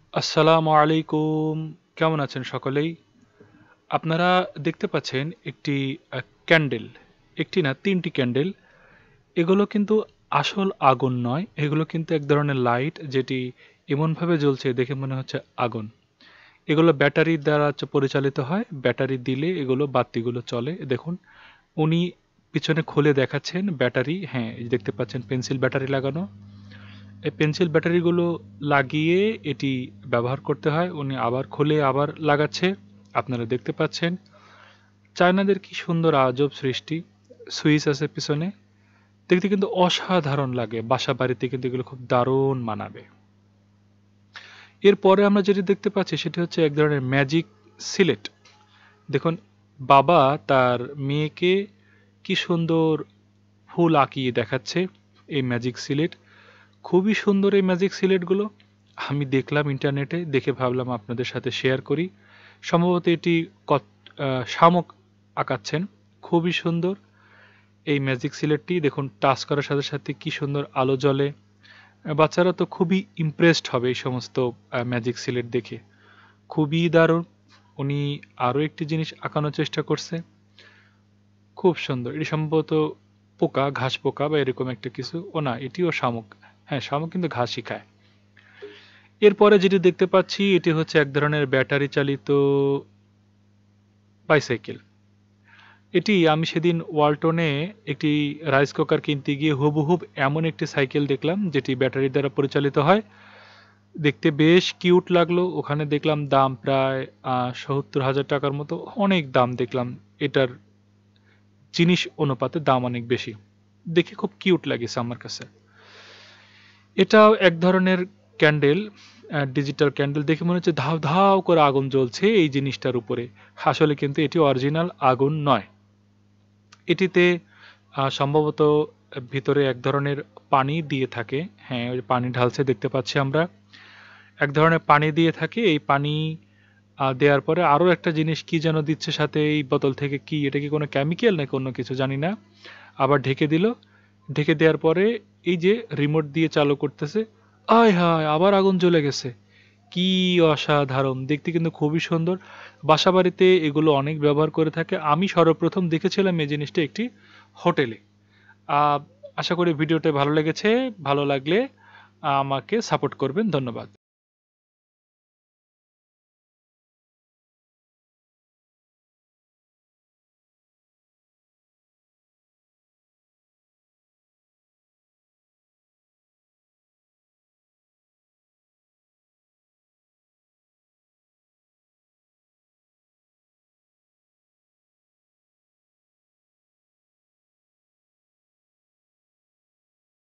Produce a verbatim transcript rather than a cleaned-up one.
আসসালামু আলাইকুম। কেমন আছেন সকলেই? আপনারা দেখতে পাচ্ছেন একটি আ ক্যান্ডেল। একটি না তিন টি ক্যান্ডেল। এগুলো কিন্তু আসল আগুন নয়। এগুলো কিন্তু এক ধরনের লাইট যেটি এমনভাবে জ্বলছে দেখে মনে হচ্ছে আগুন। এগুলো ব্যাটারি দ্বারা চ পরিচালিত হয়। ব্যাটারি দিলে এগুলো বাতিগুলো চলে। দেখুন উনি পিছনে খুলে দেখাচ্ছেন ব্যাটারি হ্যাঁ, এই যে দেখতে পাচ্ছেন পেন্সিল ব্যাটারি লাগানো। এই পেন্সিল ব্যাটারিগুলো লাগিয়ে এটি ব্যবহার করতে হয়। উনি আবার খুলে আবার লাগাচ্ছে। আপনারা দেখতে পাচ্ছেন। চায়নাদের কি সুন্দর আজব সৃষ্টি। সুইচ আছে পিছনে। দেখতে কিন্তু অসাধারণ লাগে। বাসা বাড়িতে কিন্তু এগুলো খুব দারুণ মানাবে। এরপরে আমরা যেটি দেখতে পাচ্ছি সেটি হচ্ছে এক ধরনের ম্যাজিক সিলেট। দেখুন বাবা তার মেয়েকে কি সুন্দর ফুল আঁকিয়ে দেখাচ্ছে এই ম্যাজিক সিলেট। খুবই সুন্দর এই ম্যাজিক সিলেটগুলো। আমি দেখলাম ইন্টারনেটে, দেখে ভাবলাম আপনাদের সাথে শেয়ার করি। সম্ভবত এটি কত আহ, শামুক আঁকাচ্ছেন। খুবই সুন্দর এই ম্যাজিক সিলেটটি। দেখুন টাচ করার সাথে সাথে কি সুন্দর আলো জ্বলে। আহ, বাচ্চারা তো খুবই ইমপ্রেসড হবে এই সমস্ত ম্যাজিক সিলেট দেখে। খুবই দারুণ। উনি আরও একটি জিনিস আঁকানোর চেষ্টা করছে। খুব সুন্দর। এটি সম্ভবত পোকা, ঘাস পোকা বা এরকম একটা কিছু। ও না, এটিও শামুক। হ্যাঁ, শামুক কিন্তু ঘাসই খায়। এরপরে যেটি দেখতে পাচ্ছি এটি হচ্ছে এক ধরনের ব্যাটারি চালিত বাইসাইকেল। এটি আমি সেদিন ওয়ালটনে একটি রাইস কুকার কিনতে গিয়ে হুবহুব এমন একটি সাইকেল দেখলাম যেটি ব্যাটারি দ্বারা পরিচালিত হয়। দেখতে বেশ কিউট লাগলো। ওখানে দেখলাম দাম প্রায় আহ, সত্তর হাজার টাকার মতো। অনেক দাম দেখলাম। এটার জিনিস অনুপাতে দাম অনেক বেশি। দেখে খুব কিউট লাগেছে আমার কাছে। এটাও এক ধরনের ক্যান্ডেল, ডিজিটাল ক্যান্ডেল। দেখে মনে হচ্ছে ধাও ধাও করে আগুন জ্বলছে এই জিনিসটার উপরে। আসলে কিন্তু এটি অরিজিনাল আগুন নয়। এটিতে আহ, সম্ভবত ভিতরে এক ধরনের পানি দিয়ে থাকে। হ্যাঁ, ওই পানি ঢালছে দেখতে পাচ্ছি আমরা। এক ধরনের পানি দিয়ে থাকে। এই পানি আহ, দেওয়ার পরে আরও একটা জিনিস কি যেন দিচ্ছে সাথে এই বোতল থেকে। কি এটা, কি কোনো কেমিক্যাল নাকি অন্য কিছু জানি না। আবার ঢেকে দিল। ঢেকে দেওয়ার পরে এই যে রিমোট দিয়ে চালু করতেছে। আয় হায়, আবার আগুন জ্বলে গেছে। কি অসাধারণ! দেখতে কিন্তু খুবই সুন্দর। বাসাবাড়িতে এগুলো অনেক ব্যবহার করে থাকে। আমি সর্বপ্রথম দেখেছিলাম এই জিনিসটা একটি হোটেলে। আ আশা করি ভিডিওটা ভালো লেগেছে। ভালো লাগলে আমাকে সাপোর্ট করবেন। ধন্যবাদ।